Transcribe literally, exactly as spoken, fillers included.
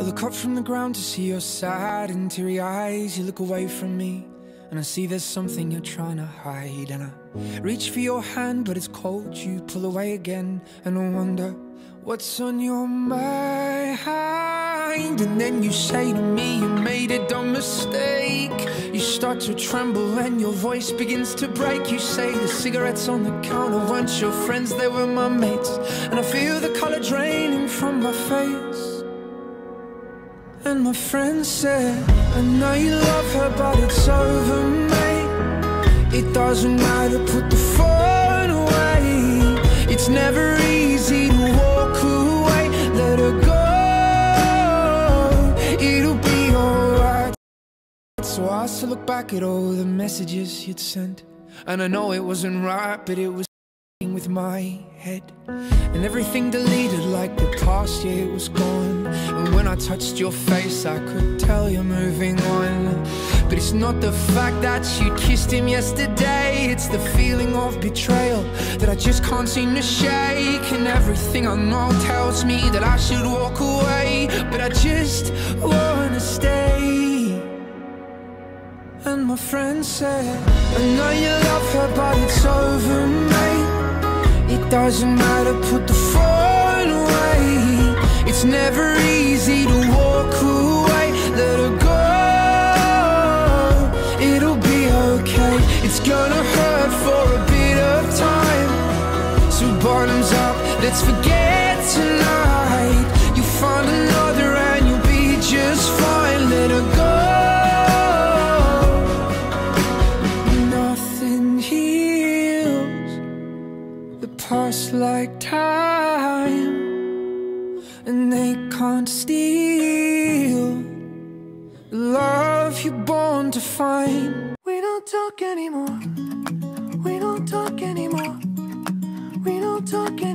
look up from the ground to see your sad and teary eyes. You look away from me and I see there's something you're trying to hide. And I reach for your hand but it's cold, you pull away again. And I wonder what's on your mind. And then you say to me you made a dumb mistake. You start to tremble and your voice begins to break. You say the cigarettes on the counter weren't your friends, they were my mates. And I feel the color draining from my face. And my friend said, I know you love her but it's over, mate. It doesn't matter, put the phone away. It's never easy to walk away. Let her go, it'll be alright. So I still look back at all the messages you'd sent, and I know it wasn't right, but it was with my head. And everything deleted like the past, yeah, it was gone. And when I touched your face I could tell you're moving on. But it's not the fact that you kissed him yesterday, it's the feeling of betrayal that I just can't seem to shake. And everything I know tells me that I should walk away, but I just wanna stay. And my friend said, I know you love her but it's over, mate. It doesn't matter, put the phone away. It's never easy to walk away. Let her go, it'll be okay. It's gonna hurt for a bit of time, so bottoms up, let's forget tonight. You'll find another and you'll be just fine. Let her go. Past like time, and they can't steal the love you're born to find. We don't talk anymore. We don't talk anymore. We don't talk anymore.